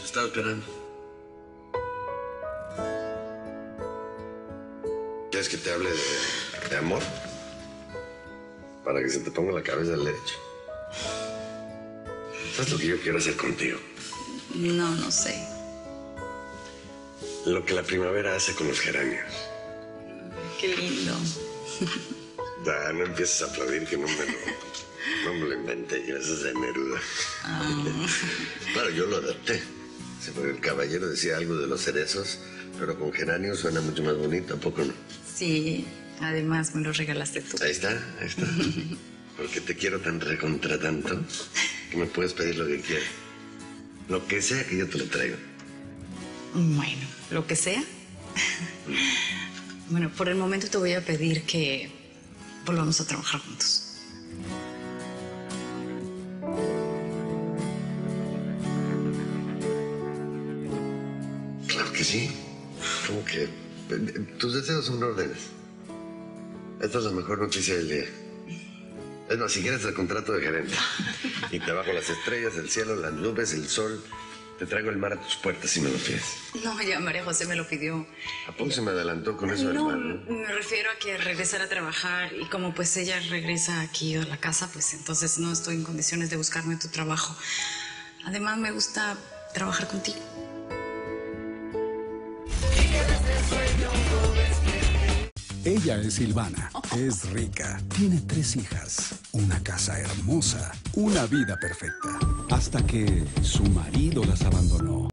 Te estaba esperando. ¿Quieres que te hable de amor? Para que se te ponga la cabeza al derecho. ¿Sabes lo que yo quiero hacer contigo? No sé. Lo que la primavera hace con los geranios. Qué lindo. Ya, no empieces a aplaudir que no me lo inventé yo, eso es de Neruda. Claro, yo lo adapté. Sí, porque el caballero decía algo de los cerezos, pero con geranios suena mucho más bonito, ¿a poco no? Sí, además me lo regalaste tú. Ahí está. Porque te quiero tan recontra tanto que me puedes pedir lo que quieras. Lo que sea que yo te lo traigo. Bueno, lo que sea. Bueno, por el momento te voy a pedir que volvamos a trabajar juntos. Claro que sí. Como que tus deseos son órdenes. Esta es la mejor noticia del día. Es más, si quieres el contrato de gerente. Y te bajo las estrellas, el cielo, las nubes, el sol. Te traigo el mar a tus puertas si me lo pides. No, ya María José me lo pidió. ¿A poco se me adelantó con eso del mar? Me refiero a que regresara a trabajar y como pues ella regresa aquí a la casa, pues entonces no estoy en condiciones de buscarme tu trabajo. Además me gusta trabajar contigo. Ella es Silvana, es rica, tiene 3 hijas, una casa hermosa, una vida perfecta, hasta que su marido las abandonó.